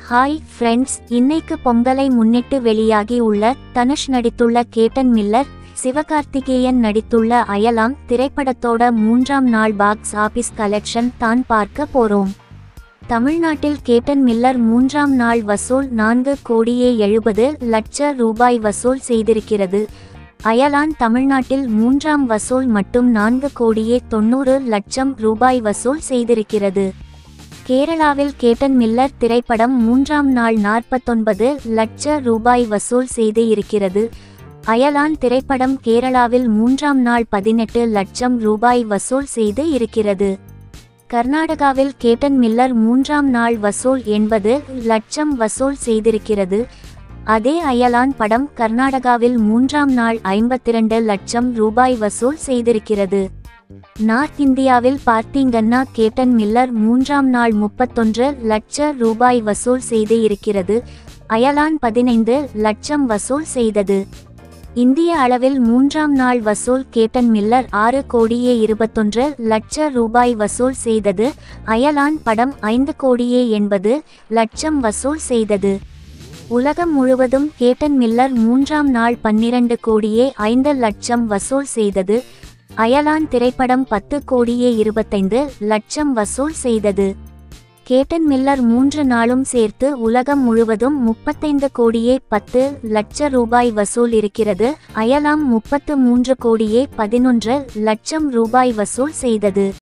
Hi friends, இன்னைக்கு பொங்கலை முன்னிட்டு வெளியாகி உள்ள தனுஷ் நடித்துள்ள கேப்டன் மில்லர், சிவகார்த்திகேயன் நடித்துள்ள அயலாம் திரைப்படத்தோட 3ஆம் நாள் பாக்ஸ் ஆபீஸ் கலெக்ஷன் தான் பார்க்க போறோம். தமிழ்நாட்டில் கேப்டன் மில்லர் 3ஆம் நாள் வசூல் 4,70,00,000 ரூபாய் வசூல் செய்திருக்கிறது. அயலான் தமிழ்நாட்டில் 3ஆம் வசூல் மட்டும் 4,90,00,000 ரூபாய் வசூல் செய்திருக்கிறது. கேரளாவில் கேப்டன் மில்லர் திரைப்படம் 3ஆம் நாள் 49 லட்சம் ரூபாய் வசூல் செய்து இருக்கிறது. அயலான் திரைப்படம் கேரளாவில் 3ஆம் நாள் 18 லட்சம் ரூபாய் வசூல் செய்து இருக்கிறது. கர்நாடகாவில் கேப்டன் மில்லர் 3ஆம் நாள் வசூல் 80 லட்சம் வசூல் செய்திருக்கிறது. அதே அயலான் படம் கர்நாடகாவில் 3ஆம் நாள் 52 லட்சம் ரூபாய் வசூல் செய்திருக்கிறது. நார்த் இந்தியாவில் பார்த்தீங்கன்னா கேப்டன் மில்லர் 3ஆம் நாள் 31 லட்சம் ரூபாய் வசூல் செய்து இருக்கிறது. அயலான் 15 லட்சம் வசூல் செய்தது. இந்திய அளவில் 3ஆம் நாள் வசூல் கேப்டன் மில்லர் 6,21,00,000 ரூபாய் வசூல் செய்தது. அயலான் படம் 5,80,00,000 வசூல் செய்தது. உலகம் முழுவதும் கேப்டன் மில்லர் 3ஆம் நாள் 12,05,00,000 வசூல் செய்தது. அயலான் திரைப்படம் 10,25,00,000 வசூல் செய்தது. கேப்டன் மில்லர் 3 நாளும் சேர்த்து உலகம் முழுவதும் 35,10,00,000 ரூபாய் வசூல் இருக்கிறது. அயலாம் 33,11,00,000 ரூபாய் வசூல் செய்தது.